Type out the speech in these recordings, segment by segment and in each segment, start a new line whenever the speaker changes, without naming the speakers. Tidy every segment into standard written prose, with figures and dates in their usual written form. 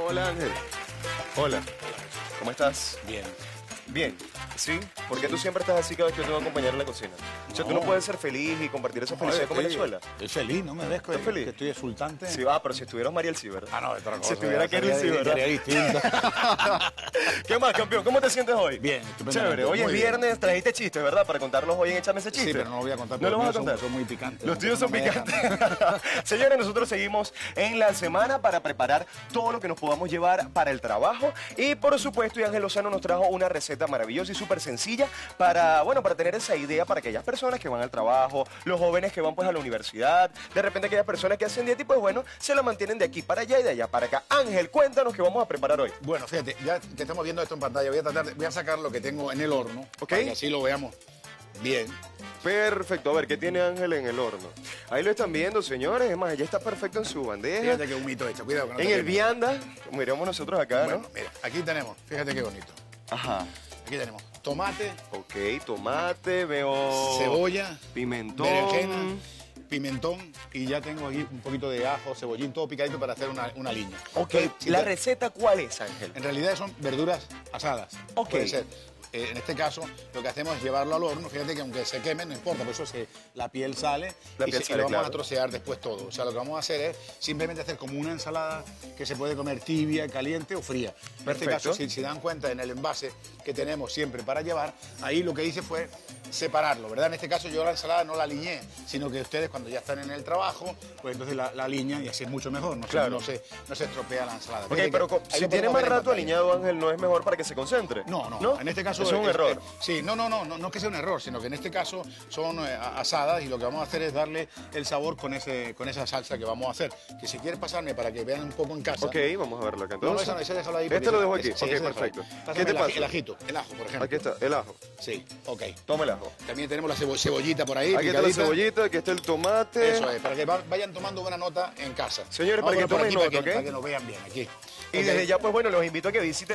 Hola Ángel. Hola. ¿Cómo estás?
Bien.
Bien. ¿Sí? ¿Por qué tú siempre estás así cada vez que yo te voy a acompañar en la cocina? O sea, tú no
No.
puedes ser feliz y compartir esa felicidad con Venezuela.
Estoy feliz, no me ves que,
¿Estás feliz?
que estoy exultante.
Sí, va, pero si estuvieras Mariel sí, ¿verdad?
Ah, no, es otra cosa.
Si estuviera Kerry sí, ¿verdad?
Sería distinto.
¿Qué más, campeón? ¿Cómo te sientes hoy?
Bien, estupendamente.
Chévere. Hoy es
Muy bien.
viernes, trajiste chistes, ¿verdad? Para contarlos hoy en Échame ese chiste.
Sí, pero no lo voy a contar.
¿No lo
porque
vas a
los míos
contar?
Son muy picantes.
Los tuyos son
No me dejan.
picantes. Señores, nosotros seguimos en la semana para preparar todo lo que nos podamos llevar para el trabajo. Y por supuesto, y Ángel Lozano nos trajo una receta maravillosa y súper sencilla para, bueno, para tener esa idea para aquellas personas que van al trabajo, los jóvenes que van pues a la universidad, de repente aquellas personas que hacen dieta y pues bueno, se la mantienen de aquí para allá y de allá para acá. Ángel, cuéntanos qué vamos a preparar hoy.
Bueno, fíjate, ya que estamos viendo esto en pantalla, voy a sacar lo que tengo en el horno.
Ok.
Para que así lo veamos bien.
Perfecto, a ver, ¿qué tiene Ángel en el horno? Ahí lo están viendo, señores, es más, ya está perfecto en su bandeja.
Fíjate qué humito hecho, cuidado. Que no
En
te
el
queme.
vianda, como diríamos nosotros acá,
Bueno,
¿no?
mira, aquí tenemos, fíjate qué bonito.
Ajá.
Aquí tenemos tomate,
Ok, tomate, veo...
cebolla,
Pimentón.
berenjena, pimentón y ya tengo aquí un poquito de ajo, cebollín, todo picadito para hacer una línea.
Ok,
Entonces, si
¿la
te-
receta cuál es, Ángel?
En realidad son verduras asadas.
Ok.
Puede ser. En este caso, lo que hacemos es llevarlo al horno. Fíjate que aunque se quemen, no importa, por eso la piel sale
La
y,
piel
y
sale,
lo vamos
claro.
a trocear después todo. O sea, lo que vamos a hacer es simplemente hacer como una ensalada que se puede comer tibia, caliente o fría. En este
Perfecto.
caso, si dan cuenta en el envase que tenemos siempre para llevar, ahí lo que hice fue separarlo, ¿verdad? En este caso yo la ensalada no la aliñé, sino que ustedes cuando ya están en el trabajo, pues entonces la alinean y así es mucho mejor, no,
Claro.
no se estropea la ensalada.
Ok,
Fíjate que
pero
ahí
si
lo
tiene
podemos
más
ver en
rato
pantalla.
aliñado, Ángel, ¿no es mejor para que se concentre?
No, en este caso...
Eso es un error.
Sí, no es que sea un error, sino que en este caso son asadas y lo que vamos a hacer es darle el sabor con esa salsa que vamos a hacer. Que si quieres pasarme para que vean un poco en casa...
Ok, vamos a verlo acá
No,
entonces.
ese déjalo ahí.
Este
porque
lo dejo
ese-
aquí.
sí,
Ok,
ese déjalo ahí.
perfecto.
Pásame
¿Qué te pasa?
El ajo, por ejemplo.
Aquí está, el ajo.
Sí, ok.
Toma el ajo.
También tenemos la cebollita por ahí,
Aquí está la
picadita.
cebollita, aquí está el tomate.
Eso es, para que vayan tomando buena nota en casa.
Señores,
Vamos
para
a
que
poner por
tomen
aquí
nota, ¿ok?
para que nos vean bien aquí.
Y
Ok.
desde ya, pues bueno, los invito a que visiten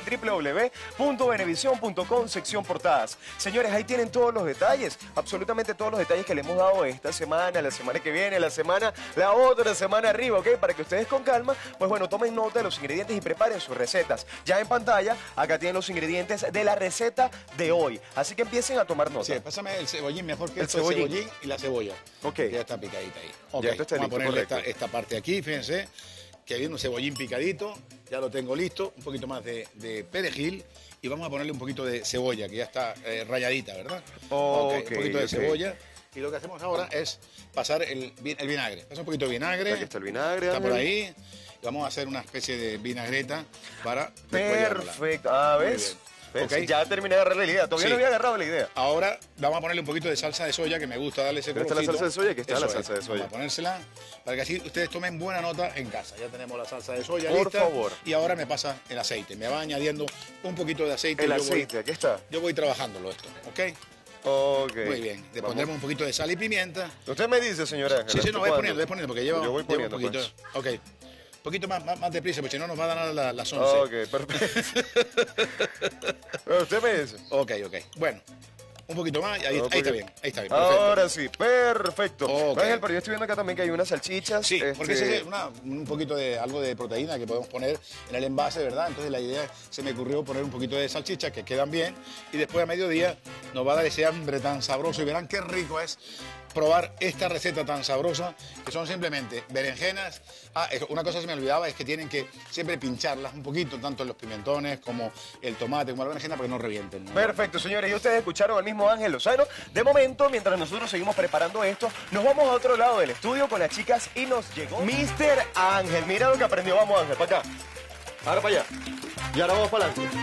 www.benevision.com, sección portadas. Señores, ahí tienen todos los detalles, absolutamente todos los detalles que le hemos dado esta semana, la semana que viene, la otra semana arriba, ¿ok? Para que ustedes con calma, pues bueno, tomen nota de los ingredientes y preparen sus recetas. Ya en pantalla, acá tienen los ingredientes de la receta de hoy. Así que empiecen a tomar nota.
Sí, pásame el cebollín mejor que
El
esto, el
cebollín.
cebollín y la cebolla.
Ok.
Que ya está picadita ahí. Ok,
Ya esto está
vamos
listo,
a ponerle
correcto.
esta parte aquí, fíjense. Que viene un cebollín picadito, ya lo tengo listo. Un poquito más de perejil y vamos a ponerle un poquito de cebolla, que ya está rayadita, ¿verdad?
Ok,
un poquito de
ok.
cebolla. Y lo que hacemos ahora es pasar el vinagre. Pasa un poquito de vinagre.
Aquí está el vinagre,
Está por
Ángel.
ahí. Y vamos a hacer una especie de vinagreta para después llevarla.
Perfecto. Ah,
Muy
¿ves?
bien.
¿Ves?
Ok.
Ya terminé de agarrar la idea. Todavía
Sí.
no había agarrado la idea.
Ahora vamos a ponerle un poquito de salsa de soya, que me gusta darle ese
Pero está la
colorcito.
salsa de soya, aquí está la
Eso
salsa de
es.
soya.
Vamos a ponérsela para que así ustedes tomen buena nota en casa. Ya tenemos la salsa de soya
Por
lista.
favor.
Y ahora me pasa el aceite. Me va añadiendo un poquito de aceite.
El
Yo
aceite, aquí está.
Yo voy trabajándolo esto, ¿ok?
Ok.
Muy bien. Le
Vamos.
pondremos un poquito de sal y pimienta.
Usted me dice, señora Ángela.
Sí, no,
¿cuándo?
voy poniendo, porque lleva,
Yo voy
lleva
poniendo,
un poquito.
pues.
Ok. Un poquito más deprisa, porque si no nos va a dar las 11.
Ok, perfecto. Pero usted me dice.
Ok. Bueno, un poquito más. Ahí
Ok.
está bien. Ahí está bien. perfecto.
Ahora sí, perfecto.
Ok.
Ángel, pero yo estoy viendo acá también que hay unas salchichas.
Sí, porque
este,
ese es un poquito de algo de proteína que podemos poner en el envase, ¿verdad? Entonces la idea se me ocurrió poner un poquito de salchicha que quedan bien y después a mediodía nos va a dar ese hambre tan sabroso y verán qué rico es probar esta receta tan sabrosa que son simplemente berenjenas. Una cosa que se me olvidaba es que tienen que siempre pincharlas un poquito, tanto en los pimentones como el tomate, como la berenjena, para que no revienten, ¿no?
Perfecto, señores. Y ustedes escucharon al mismo Ángel Lozano. De momento, mientras nosotros seguimos preparando esto, nos vamos a otro lado del estudio con las chicas y nos llegó Mr. Ángel. Mira lo que aprendió. Vamos, Ángel, para acá. Ahora para allá. Y ahora vamos para adelante.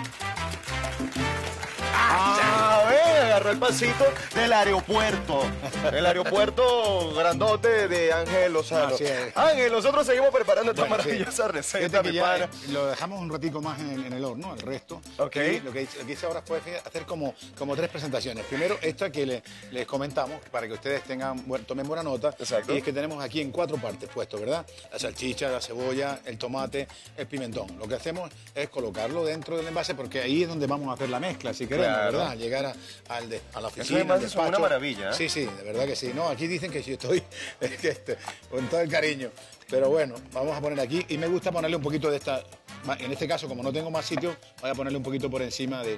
A ver, agarró el pasito del aeropuerto. El aeropuerto grandote de Ángel Lozano.
Así es.
Ángel, nosotros seguimos preparando esta
Bueno, sí.
maravillosa
Fíjate
receta,
que
mi
ya,
pana.
lo dejamos un ratico más en el horno, el resto.
Ok.
Y lo que hice ahora fue hacer como 3 presentaciones. Primero, esta que les comentamos, para que ustedes tomen buena nota.
Exacto.
Y es que tenemos aquí en 4 partes puesto, ¿verdad? La salchicha, la cebolla, el tomate, el pimentón. Lo que hacemos es colocarlo dentro del envase porque ahí es donde vamos a hacer la mezcla, si queremos,
Claro.
¿verdad? Llegar a la
Eso
oficina,
además
al
es una
despacho.
maravilla, ¿eh?
Sí, sí, de verdad que sí. No, aquí dicen que yo estoy con todo el cariño. Pero bueno, vamos a poner aquí. Y me gusta ponerle un poquito de esta En este caso, como no tengo más sitio, voy a ponerle un poquito por encima de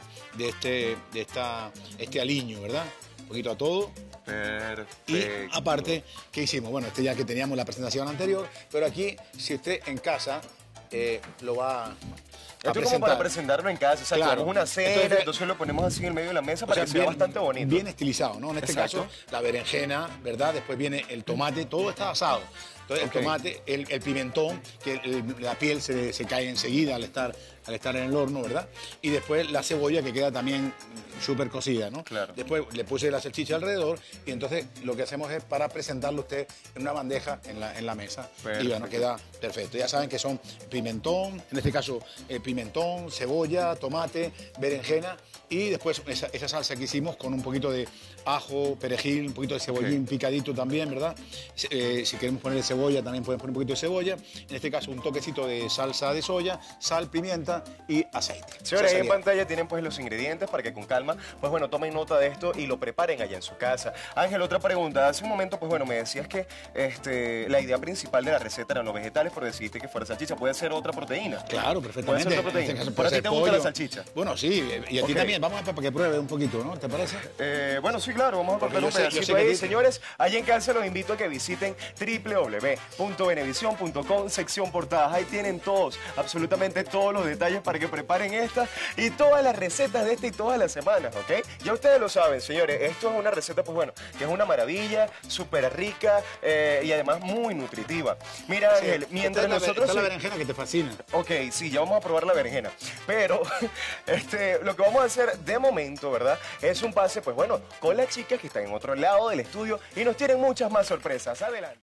este aliño, ¿verdad? Un poquito a todo.
Perfecto.
Y aparte, ¿qué hicimos? Bueno, ya que teníamos la presentación anterior, pero aquí, si usted en casa lo va a
Esto es como para presentarlo en casa, o sea,
Claro.
tenemos una cena, entonces lo ponemos así en el medio de la mesa para que sea bastante bonito.
Bien estilizado, ¿no? En este
Exacto.
caso, la berenjena, ¿verdad? Después viene el tomate, todo está asado. Entonces,
Ok.
el tomate, el pimentón, que la piel se cae enseguida al estar en el horno, ¿verdad? Y después la cebolla, que queda también súper cocida, ¿no?
Claro.
Después le puse la salchicha alrededor y entonces lo que hacemos es para presentarlo usted en una bandeja en la mesa.
Perfecto.
Y bueno, queda perfecto. Ya saben que son pimentón, en este caso pimentón, cebolla, tomate, berenjena y después esa salsa que hicimos con un poquito de ajo, perejil, un poquito de cebollín picadito también, ¿verdad? Si queremos ponerle cebolla, también pueden poner un poquito de cebolla. En este caso, un toquecito de salsa de soya, sal, pimienta y aceite.
Señores, ahí
Esa
en
sería.
pantalla tienen pues los ingredientes para que con calma, pues bueno, tomen nota de esto y lo preparen allá en su casa. Ángel, otra pregunta. Hace un momento, pues bueno, me decías que la idea principal de la receta eran los vegetales, pero decidiste que fuera salchicha. Puede ser otra proteína.
Claro, perfectamente.
Puede ser otra
En este
proteína.
caso
¿Pero
puede
a ti
ser
te gusta la
pollo.
salchicha?
Bueno, sí, y a ti
Ok.
también. Vamos para que pruebe un poquito, ¿no? ¿Te parece?
Bueno, sí, claro, vamos a
Porque
cortar un
yo sé
pedacito
que
ahí.
a ti-
Señores, allá en casa los invito a que visiten www.venevision.com, sección portadas. Ahí tienen todos, absolutamente todos los detalles para que preparen esta y todas las recetas de esta y todas las semanas, ¿ok? Ya ustedes lo saben, señores, esto es una receta, pues bueno, que es una maravilla, súper rica y además muy nutritiva. Mira, Ángel, mientras nosotros...
Está la berenjena que te fascina.
Ok, sí, ya vamos a probar la berenjena. Pero lo que vamos a hacer de momento, ¿verdad? Es un pase, pues bueno, con las chicas que están en otro lado del estudio y nos tienen muchas más sorpresas. Adelante.